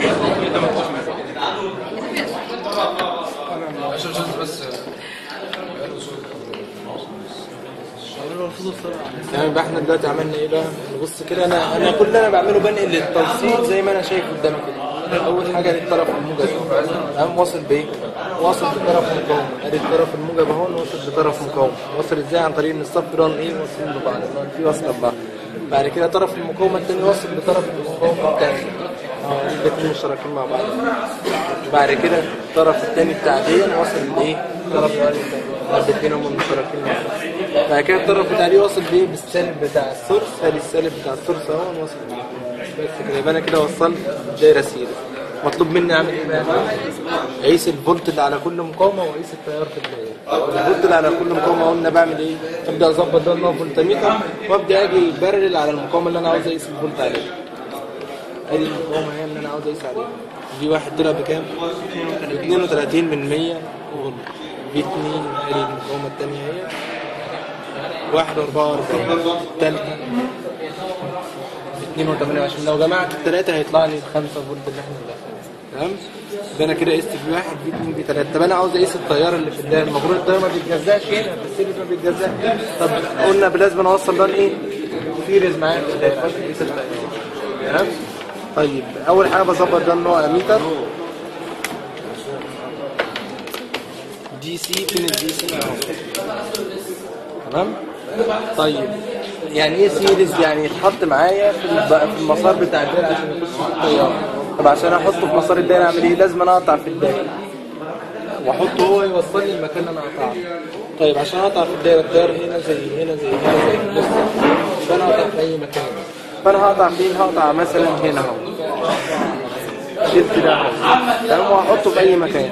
يعني يبقى احنا دلوقتي عملنا ايه بقى؟ نبص كده، انا كل اللي انا بعمله بنقل للتوصيل زي ما انا شايف قدامي كده. اول حاجه للطرف الموجب قام واصل بايه؟ واصل بطرف مقاوم، ادي الطرف الموجب اهو واصل بطرف مقاوم. واصل ازاي؟ عن طريق ان الصف ده ايه واصلين ببعض، في وصله ببعض. بعد كده طرف المقاومه الثاني واصل بطرف المقاومه الثاني، الاثنين مشتركين مع بعض. بعد كده الطرف الثاني بتاع دي واصل بايه؟ طرف الاثنين هم مشتركين مع بعض. بعد كده الطرف بتاع دي واصل بايه؟ بالسالب بتاع السورس، ادي السالب بتاع السورس اهو واصل بيه. بس كده يبقى انا كده وصلت دايره سيريز. مطلوب مني اعمل ايه بقى؟ اقيس الفولت على كل مقاومه واقيس التيار في الدايره. الفولت على كل مقاومه قلنا بعمل ايه؟ ابدا اظبط ده ان هو فولتميتر وابدا اجي بارل على المقاومه اللي انا عاوز اقيس الفولت عليها. ادي المقاومه هي اللي انا عاوز اقيس عليها. دي واحد طلع بكام؟ 32 من 100 فولت. في 2 ادي المقاومه الثانيه هي 1.44. الثالثه 2.28. لو جمعت الثلاثه هيطلع لي 5 فولت اللي احنا بنقيسها. تمام؟ يبقى انا كده قست في 1 في 2 في 3. طب انا عاوز اقيس التيار اللي في الدايره. المفروض التيار ما بيتجزاش هنا، السيريز ما بيتجزاش. طب قلنا لازم اوصل ده لايه؟ سيريز معايا في الدايره عشان اقيس التيار. تمام؟ طيب اول حاجه بظبط ده النوع اميتر دي سي. فين الدي سي اهو؟ تمام. طيب يعني ايه سيريز؟ يعني يتحط معايا في المسار بتاع الدايره عشان يخش في التيار. طب عشان احطه في مسار الدايره اعمل ايه؟ لازم انا اقطع في الدايره واحطه هو يوصلني المكان اللي انا قطعته. طيب عشان اقطع في الدايره، التيار هنا زي هنا زي هنا زي بص، فانا اقطع في اي مكان. فانا هقطع فين؟ هقطع مثلا هنا اهو، شلت ده اهو، تمام، وهحطه في اي مكان،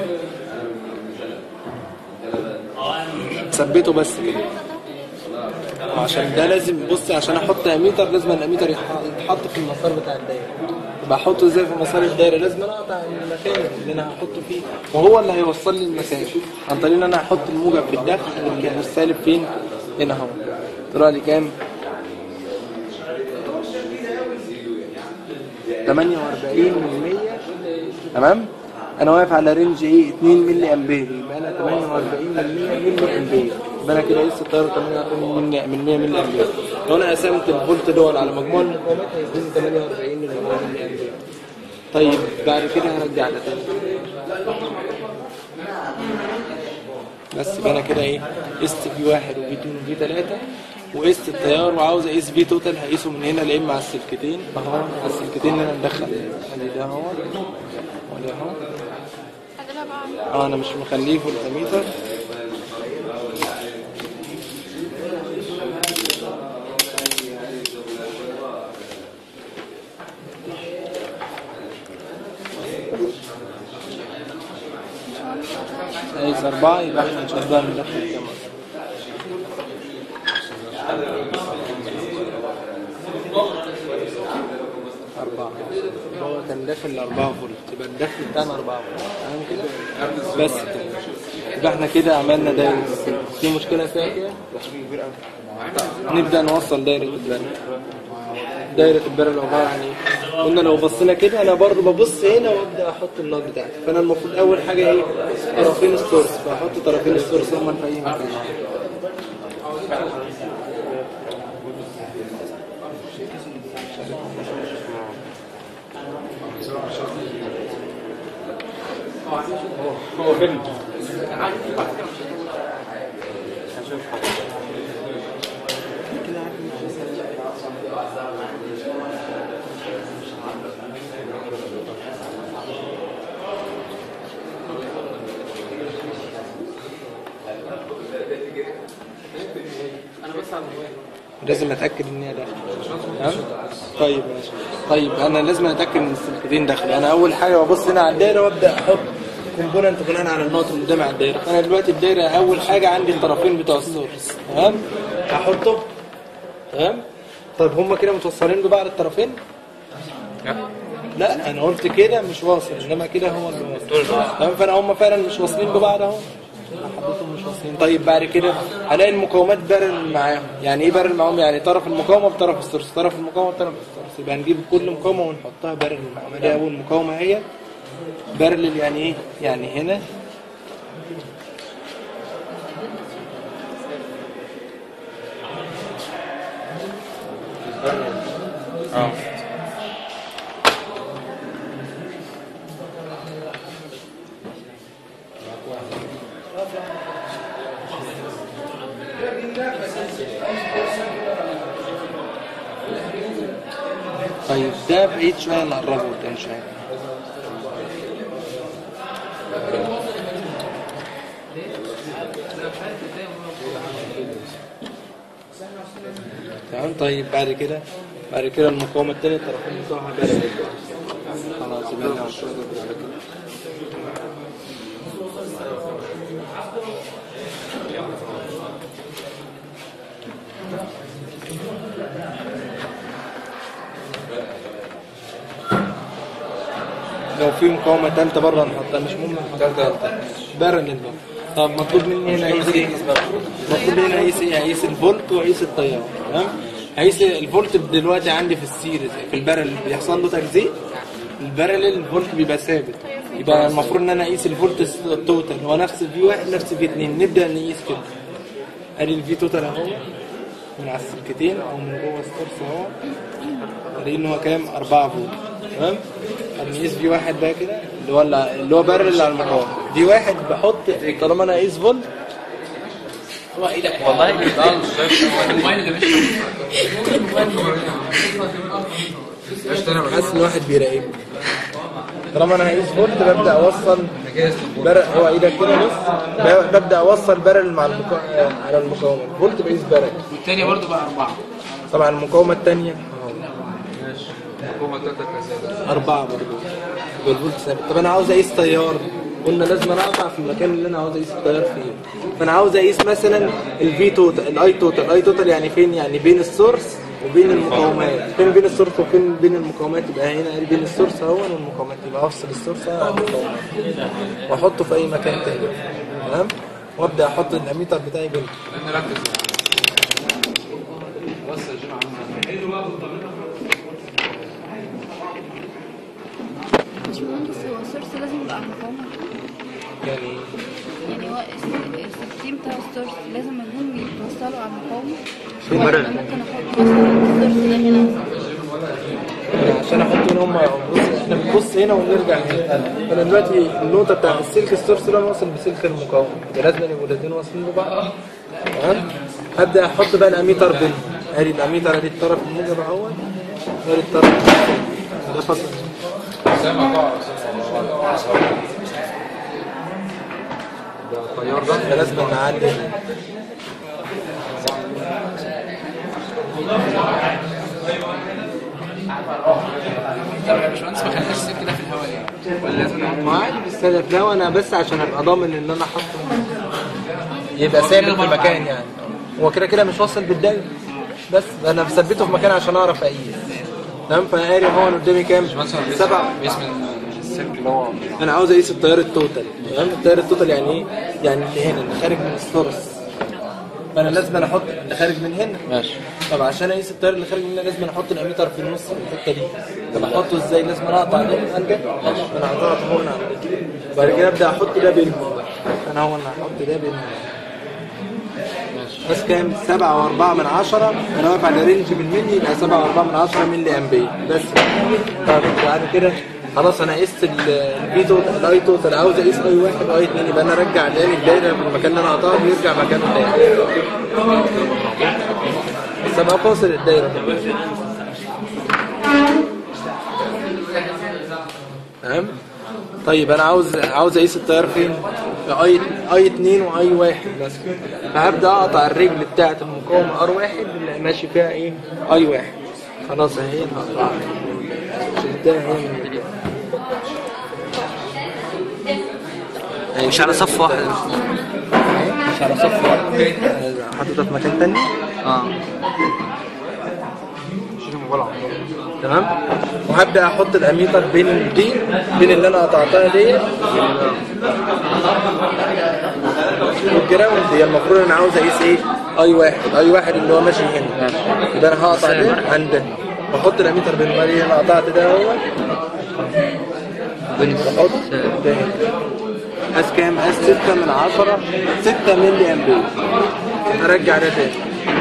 ثبته بس كده. عشان ده لازم بص، عشان احط اميتر لازم الاميتر يتحط في المسار بتاع الدايره. بحطه ازاي في مسار الدايره؟ لازم انا اقطع المكان اللي انا هحطه فيه، وهو اللي هيوصل لي المكان عن طريق ان انا احط الموجب في الداخل والسالب فين؟ هنا اهو. طلع لي كام؟ 48 من 100. تمام. انا واقف على رينج ايه؟ 2 ملي امبير، يبقى انا 48 من 100 ملي امبير. يبقى انا كده قيست التيار 48 من 100 ملي امبير. لو انا قسمت الفولت دول على مجموع المقاومات هيديني 48 من 100 ملي امبير. طيب بعد كده هرجع ده تاني. بس يبقى انا كده ايه؟ قست في 1 وفي 2 وفي 3 وقست التيار، وعاوز اقيس في توتال هقيسه من هنا لاما على السلكتين اهو، على السلكتين اللي انا مدخل ادي ده اهو وده اهو. انا مش مخليه فولتميتر. عايز 4 يبقى احنا نشوف بقى ندخل كام. 4 هو كان داخل 4 فولت، يبقى الدخل بتاعنا 4 فولت. تمام كده؟ بس كده يبقى احنا كده عملنا دايره. في مشكله فيها كده؟ نبدا نوصل دايره البرل. دايره البرل عباره عن ايه؟ قلنا لو بصينا كده انا برضه ببص هنا وابدا احط النوت بتاعتي. فانا المفروض اول حاجه ايه؟ طرفين السورس، فاحط طرفين السورس هما في اي مكان. هو فين؟ لازم اتاكد ان هي داخله. طيب ماشي. طيب انا لازم اتاكد ان السلكتين داخله. انا اول حاجه ببص هنا على الدايره وابدا احط كومبوننت بناء على النقط اللي قدامي على الدايره. فانا دلوقتي الدايره اول حاجه عندي الطرفين بتوع السورس، تمام، هحطه. تمام. طيب هما كده متوصلين ببعض الطرفين؟ لا انا قلت كده مش واصل، انما كده هو اللي واصل. تمام. فانا هما فعلا مش واصلين ببعض اهو. حضرتهم مش واصلين. طيب بعد كده هلاقي المقاومات بارل معاهم. يعني ايه بارل معاهم؟ يعني طرف المقاومه بطرف السورس، طرف المقاومه بطرف السورس. يبقى نجيب كل مقاومه ونحطها بارل معاهم. دي اول مقاومه هي بارل. يعني ايه؟ يعني هنا طيب ده بعيد شويه، نقربه قدام شويه. تمام. طيب بعد كده المقاومه الثانيه الطرفين بتوعها بارل. خلاص يبقى احنا شويه كده. لو في مقاومة تالتة بره نحطها، مش مهم نحطها بارل برضه. طب مطلوب مني هنا اقيس ايه؟ مطلوب مني هنا اقيس ايه؟ اقيس الفولت واقيس التيار. تمام؟ هقيس الفولت دلوقتي عندي في السيريز في البارل بيحصل له تجزيء. البارل الفولت بيبقى ثابت، يبقى المفروض ان انا اقيس الفولت التوتال هو نفس في 1 نفس في 2. نبدا نقيس كده. ادي الفي توتال اهو من على السلكتين او من جوه السورس اهو. الاقي ان هو كام؟ 4 فولت. تمام؟ نقيس في 1 بقى كده اللي هو بارل على المقاومه. في 1 بحط طالما انا اقيس فولت هو ايدك والله ده الموبايل اللي مش حاسس ان واحد بيراقبني. طالما انا هقيس فولت ببدا اوصل بارل. هو ايدك كده بص، ببدا اوصل بارل مع على المقاومه. الفولت بقيس بارل. والثانيه برضه بقى 4. طبعا المقاومه الثانيه ماشي. المقاومه الثالثه كذا 4 برضه بالفولت ثابت. طب انا عاوز اقيس تيار، قلنا لازم انا اقطع في المكان اللي انا عاوز اقيس التيار فيه. فانا عاوز اقيس مثلا الفي توتال، الاي توتال. الاي توتال يعني فين؟ يعني بين السورس وبين المقاومات. فين بين السورس وفين بين المقاومات؟ يبقى هنا بين السورس اهو والمقاومات. يبقى افصل السورس على المقاومات واحطه في اي مكان تاني. تمام؟ وابدا احط الاميتر بتاعي بينهم. نركز بص يا جماعه باشمهندس، هو السورس لازم يبقى على المقاومة؟ يعني هو السيستم بتاع السورس لازم انهم يتوصلوا على المقاومة؟ ولا ممكن احط مثلا السورس ده هنا؟ عشان احط هنا احنا بنبص هنا ونرجع هنا. انا دلوقتي النقطة بتاعت السلك السورس ده واصل بسلك المقاومة، يبقى لازم يبقوا الاثنين واصلين ببعض. تمام؟ هبدأ احط بقى الاميتر بينهم. ادي الاميتر، ادي الطرف الموجب اهوت، ادي الطرف الثاني. ده فصل زي ما قاعد ده التيار ده لازم نعدي. طب يا باشمهندس ما خليناش السلك ده في الهواء ليه؟ ولا لازم ما عادي بالسلف ده، وانا بس عشان ابقى ضامن ان انا احطه يبقى ثابت في مكان. يعني هو كده كده مش واصل بالدايره، بس انا مثبته في مكان عشان اعرف اقيس. تمام؟ فانا قاري هو قدامي كام؟ 7. باسم السلك اللي هو انا عاوز اقيس التيار التوتال. تمام؟ التيار التوتال يعني ايه؟ يعني اللي هنا اللي خارج من السورس. فانا لازم احط اللي خارج من هنا. ماشي. طب عشان اقيس التيار اللي خارج من هنا لازم احط الاميتر في النص في الحته دي. طب احطه ازاي؟ لازم اقطع ده عندي، انا هقطعه هنا عندي. بعد كده ابدا احط ده بينهم. انا هحط ده بينهم. بس كام؟ 7.4. انا واقف على رينج بالملي، يبقى 7.4 ملي امبير بس. طب بعد كده خلاص انا قست الفي توتال، الاي توتال. عاوز اقيس اي 1 واي 2. يبقى انا ارجع تاني الدايره في المكان اللي انا قطعه يرجع مكانه تاني. بس ابقى فاصل الدايره. تمام؟ طيب انا عاوز اقيس التيار فين؟ في اي 2 واي 1 بس. فهبدا اقطع الرجل بتاعه المقاومه ار 1 اللي ماشي فيها ايه؟ اي 1. خلاص اهي هقطعها. شلتها هنا. مش على صف واحد. مش على صف واحد. حطيتها في مكان تاني. تمام؟ وهبدا احط الاميتر بين اللي انا قطعتها دي والجراوند هي المفروض انا عاوز اقيس ايه؟ اي واحد اللي هو ماشي هنا. يبقى انا هقطع ده عند ده واحط الاميتر بالمالي انا قطعت ده اهو واحط ده قاس كام؟ قاس 6/10 6 ملي امبير. ارجع ده تاني.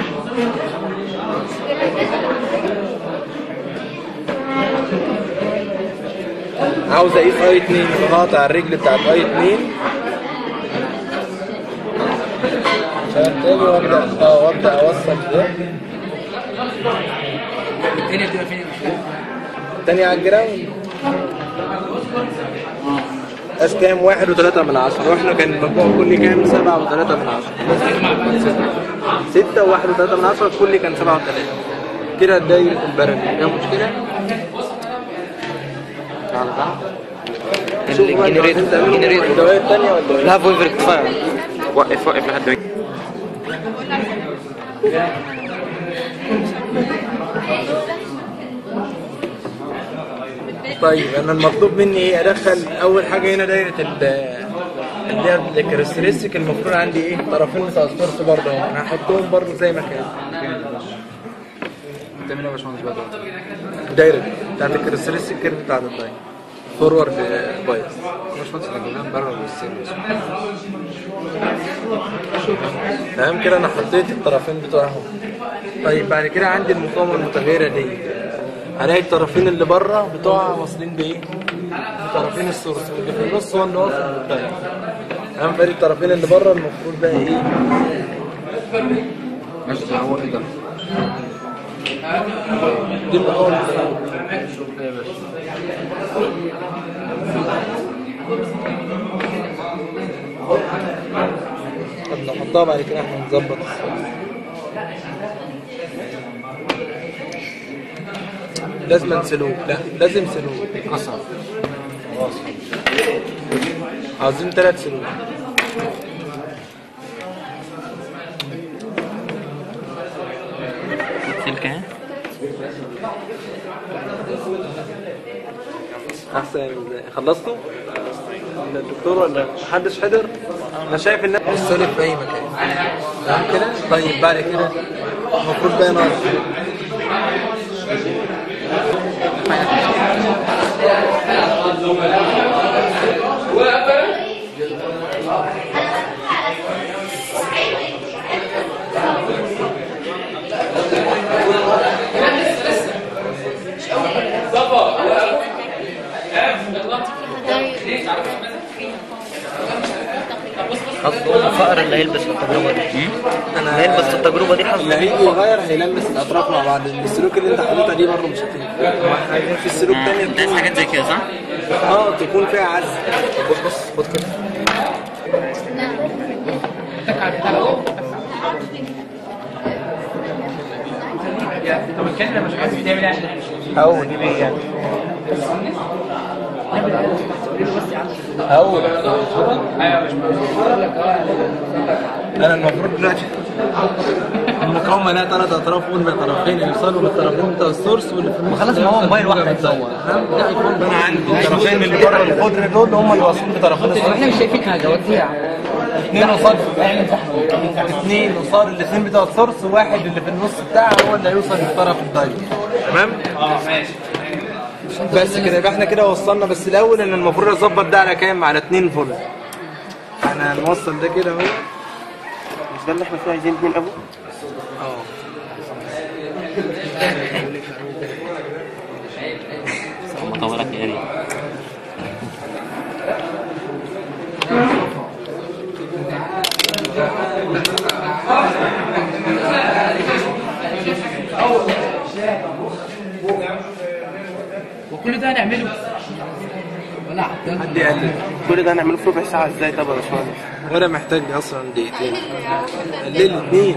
عاوز اقيس اي 2 هقطع الرجل بتاعت اي 2 عشان تاني وابدا اوصل ده. الدنيا بتبقى فين؟ تاني على الجراوند. قاس كام؟ 1.3 واحنا كان المجموع كلي كام؟ 7.3. 6 و1.3 كلي كان 7.3. كده دايرة البرد فيها مشكلة؟ الجنريتور الدوائر الثانية ولا لا فويف ريكتفاير. وقف لحد ما طيب انا المطلوب مني ايه؟ ادخل اول حاجه هنا دايره اللي هي الكاركترستيك. المفروض عندي ايه؟ طرفين بتاع السورس برضه انا هحطهم برضه زي ما كان. بتعمل ايه يا باشمهندس بقى؟ الدايره بتاعت الكاركترستيك كيرف بتاعت الدايره فورورد بايس. باشمهندس احنا جايبين بره والسيرفيس. تمام كده انا حطيت الطرفين بتوعهم. طيب بعد كده عندي المقاومه المتغيره دي هلاقي الطرفين اللي بره بتوعها واصلين بايه؟ بطرفين السورس واللي في النص هو اللي واصل بالدايره. تمام. فادي الطرفين اللي بره المفروض بقى ايه؟ ماشي هو ايه ده؟ دي المقاومه نحطها بعد كده احنا نظبط. لازم سلوك. لا لازم سلوك. كسر. خلاص عاوزين 3 سلوك. سلكة احسن. خلصتوا؟ الدكتور ولا محدش حضر؟ انا شايف الناس بتسولف في اي مكان. تمام كده؟ طيب بعد كده المفروض بقى نقعد حظه فقر اللي هيلبس في التجربة دي. اللي هيلبس في التجربة دي حظه. اللي هيجي يغير هيلمس الاطراف مع بعض. السلوك اللي انت حاططها دي برضه مش هتنفع. احنا عايزين في السلوك تاني انت عايز حاجات زي كده صح؟ تكون فيها عزل. بص خد كده. طب الكلمه يا باشمهندس بتعمل ايه؟ اول يعني اول ايوه يا باشمهندس. انا المفروض دلوقتي المقاومه لها 3 اطراف قلنا طرفين يوصلوا بالطرفين بتاع السورس واللي في النص خلاص ما هو موبايل واحد هيتصور. انا عندي الطرفين اللي بره الخضر دول هم اللي واصلين بطرفين السورس. احنا مش شايفين حاجه وديها. 2 قصاد 2 قصاد الاثنين بتوع السورس وواحد اللي في النص بتاعها هو اللي هيوصل للطرف الدايركت. تمام؟ ماشي. بس كده يبقى احنا كده وصلنا. بس الاول ان المفروض اظبط ده على كام؟ على 2 فولت. احنا هنوصل ده كده اهو. مش ده اللي احنا فيه عايزين 2 ابو؟ مطولك يا ريت. وكل ده هنعمله ولا حد يقلل. كل ده هنعمله في ربع ساعة ازاي طب يا باشمهندس؟ وانا محتاج اصلا دقيقتين. قلل 2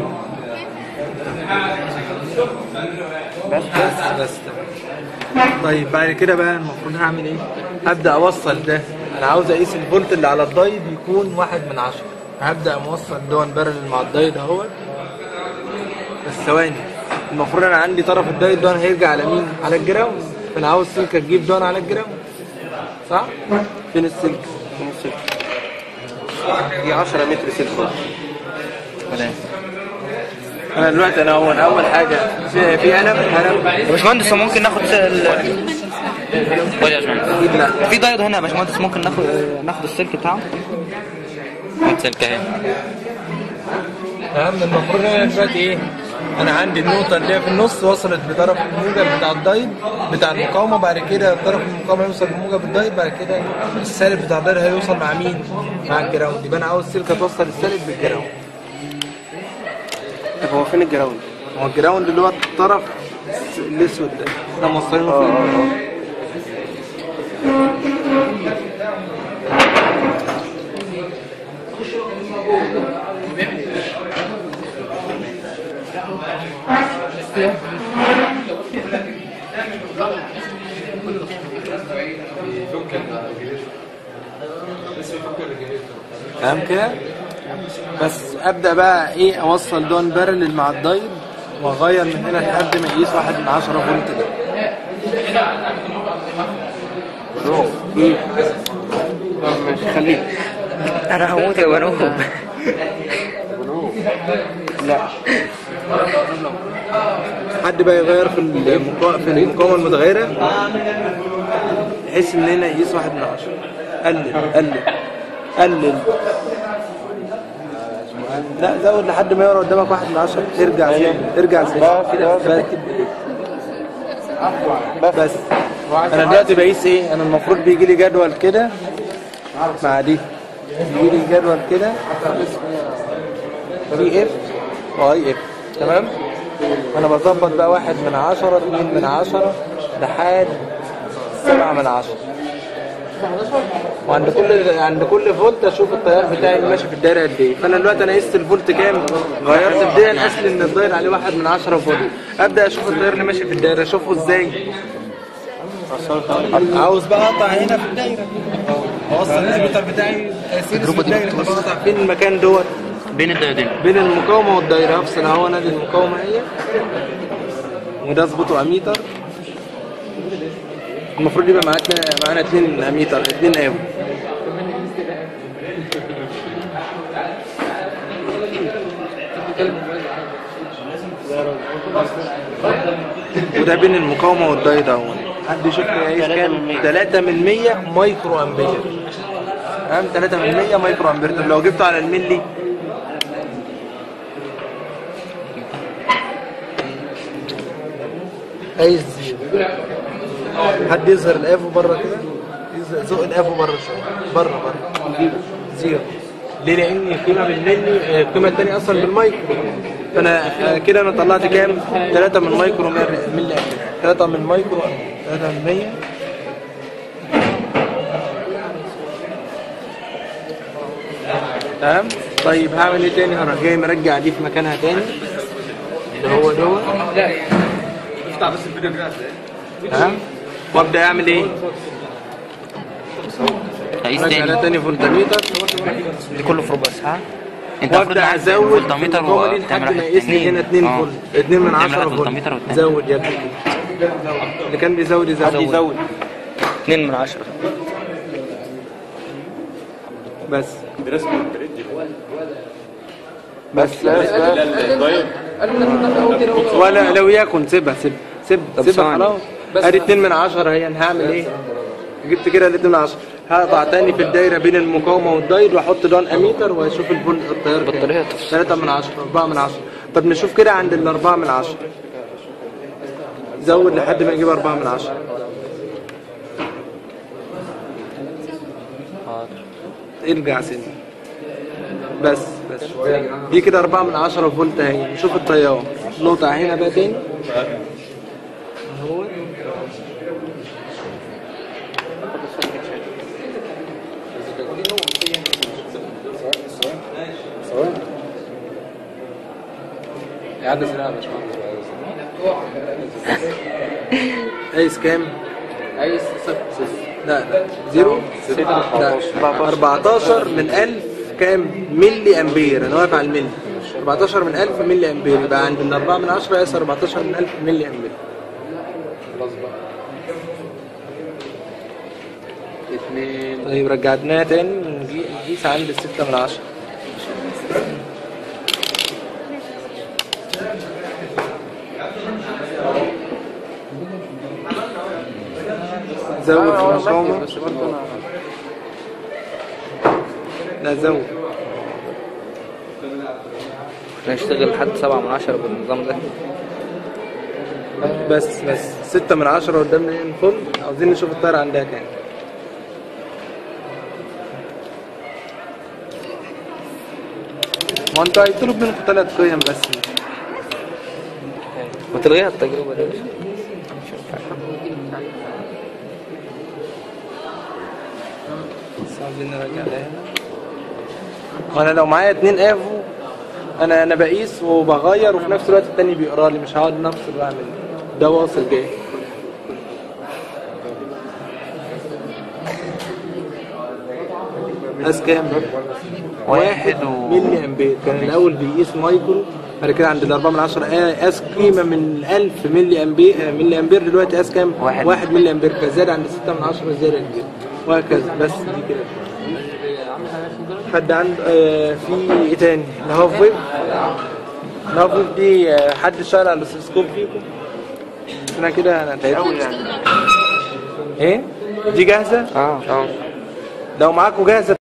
بس. طيب بعد كده بقى المفروض هعمل ايه؟ هبدأ اوصل ده. انا عاوز اقيس الفولت اللي على الدايد يكون 1/10. هبدأ موصل دون بارلل مع الدايد اهوت. بس ثواني. المفروض انا عندي طرف الدايد دون هيرجع على مين؟ على الجراوند. فانا عاوز سلكه تجيب دون على الجراوند. صح؟ فين السلك؟ دي 10 متر سلك. ولا انا دلوقتي انا اول حاجه في قلم يا باشمهندس، ممكن ناخد قول يا باشمهندس. اكيد لا. في دايود هنا يا باشمهندس، ممكن ناخد السلك بتاعه. السلك اهي. اهم المفروض انا دلوقتي ايه؟ انا عندي النقطه اللي هي في النص وصلت بطرف الموجب بتاع الدايد بتاع المقاومه، بعد كده طرف المقاومه يوصل لموجب الدايد، بعد كده السالب بتاع الدايد هيوصل مع مين؟ مع الجراوند. يبقى انا عاوز سلكه توصل السالب بالجراوند. طب هو فين الجراوند؟ هو الجراوند اللي هو الطرف الاسود ده احنا موصلينه فين؟ تمام كده. بس ابدا بقى ايه اوصل دون بارلل مع الدايد واغير من هنا لحد ما يقيس 1/10 فولت ده. ماشي خليه. انا هموت يا بنوب. لا حد بقى يغير في المقاومه المتغيره بحيث ان هنا يقيس 1/10. قلل لا زود لحد ما يقرا قدامك 1/10. ارجع زي بس. انا دلوقتي بقيس ايه؟ انا المفروض بيجي لي جدول كده مع دي، بيجي لي جدول كده في اف واي اف. تمام. انا بظبط بقى 1/10 2/10 لحد 7/10. وعند كل فولت اشوف التيار بتاعي اللي ماشي في الدايره قد ايه. فانا دلوقتي انا قست الفولت كام، غيرت بدايه الاصل ان الدايره عليه 1/10 فولت. ابدا اشوف التيار اللي ماشي في الدايره اشوفه ازاي. عاوز بقى اقطع هنا في الدايره، اوصل الاميتر بتاعي سيريس في الدايره، بقطع فين المكان دوت بين الدايودين، بين المقاومه والدايره. افصل اهو انا دي المقاومه اهي، وده اظبطه اميتر. المفروض يبقى معانا 2 اميتر 2 ايو. وده بين المقاومه والدايد اهو. حد يشوف لي عايز كام؟ 3/100 مايكرو امبير. تمام. 3/100 مايكرو امبير. طب لو جبته على الملي عايز زيرو. حد يظهر الافو بره كده، زق الافو بره شويه، بره زيرو. ليه؟ لان القيمه بالملي، القيمه الثانيه اصلا بالمايكرو. فانا كده انا طلعت كام؟ 3 من مايكرو ملي. 3 من مايكرو 3/100. تمام. طيب هعمل ايه تاني؟ هروح جاي مرجع دي في مكانها تاني اللي هو دوت. افتح بس الفيديو كده. تمام. وابدا اعمل ايه؟ هقيس تاني فولتميتر. دي كله في ربع ساعه. انت وابدا ازود فولتميتر لحد ما يقيس لي هنا 2 فولت 2/10 فولت. زود يا ابني. اللي كان بيزود يزود 2/10 بس. ولا لو يكن سيبها خلاص. ادي 2/10 هي. انا هعمل ايه؟ جبت كده ال 2/10. هقطع تاني في الدايره بين المقاومه والدايد واحط دون اميتر واشوف الفولت التيار بطاريه 3/10 4/10. طب نشوف كده عند ال 4/10. زود لحد ما يجيب 4/10. ارجع سنة بس دي كده 4/10 فولت اهي. نشوف التيار. نقطع هنا بقى تاني اهو. عدى سريع يا باشمهندس. قايس كام؟ عايز صفر. لا زيرو. لا 14 من 1000 كام؟ ملي امبير. انا واقف على الملي. 14 من 1000 ملي امبير. يبقى عند ال 4/10 قايس 14 من 1000 ملي امبير. خلاص بقى. طيب رجعتناها تاني نقيس عند 6/10. زود في المقاومة. بس برضه انا لا زود. نشتغل لحد 7/10 بالنظام ده. بس 6/10 قدامنا فل. عاوزين نشوف الطيارة عندها كام. ما انتوا هيطلب منكم 3 قيم بس. ما تلغيها التجربة دي. بس عاوزين نرجع لها هنا. وانا لو معايا 2 افو انا بقيس وبغير وفي نفس الوقت التاني بيقرا لي، مش هقعد نفصل واعمل ده واصل جاي. قاس كام؟ 1 ملي امبير. كان الاول بيقيس مايكرو، بعد كده عند 4/10 قاس قيمه من 1000 ملي امبير. دلوقتي قاس كام؟ 1 ملي امبير. فزاد عند 6/10 زاد امبير وهكذا. بس دي كده. حد عنده في ايه تاني؟ الهاف ويف. الهاف ويف دي حد اشتغل على الاوسيلوسكوب فيكم؟ انا كده انا تعبت. ايه؟ دي جاهزه؟ اه لو معاكم جاهزه